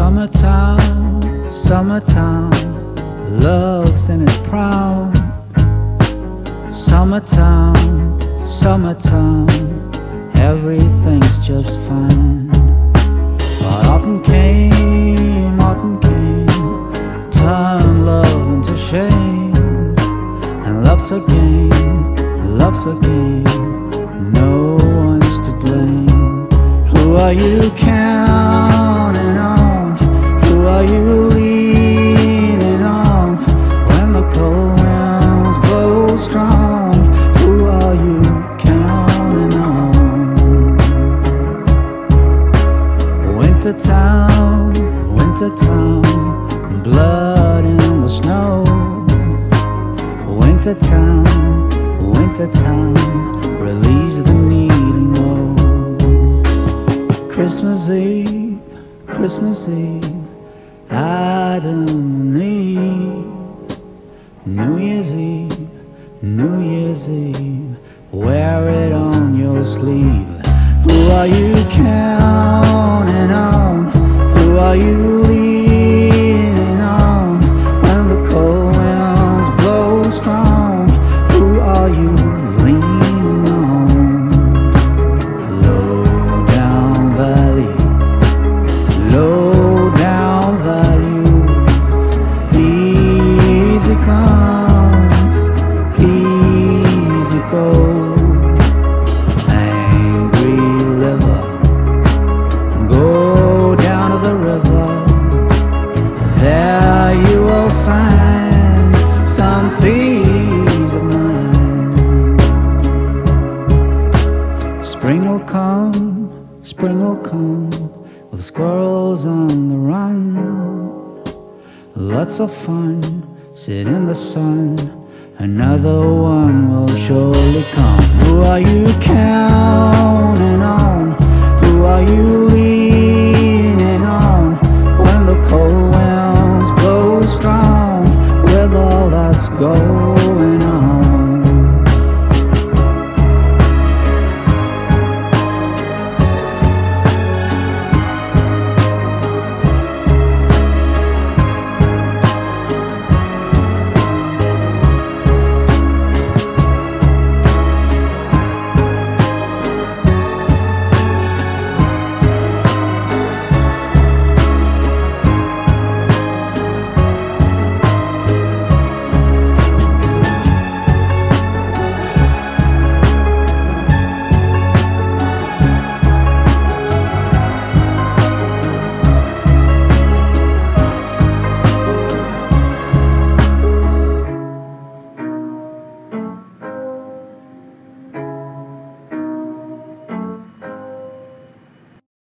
Summertime, summertime, love's in its prime. Summertime, summertime, everything's just fine. But autumn came, turned love into shame. And love's a game, no one's to blame. Who are you counting on? Who are you leaning on? When the cold winds blow strong, who are you counting on? Wintertime, wintertime, blood in the snow. Wintertime, wintertime, relieves the need to know. Christmas Eve, Christmas Eve, Adam and Eve. New Year's Eve, New Year's Eve, wear it on your sleeve. Who are you counting on? Who are you leaning on? When the cold winds blow strong, who are you leaning on? Low down valley, low down values, easy come, easy go. Angry liver, go down to the river. There you will find some peace of mind. Spring will come with squirrels on the run. Lots of fun, sit in the sun, another one will surely come. Who are you counting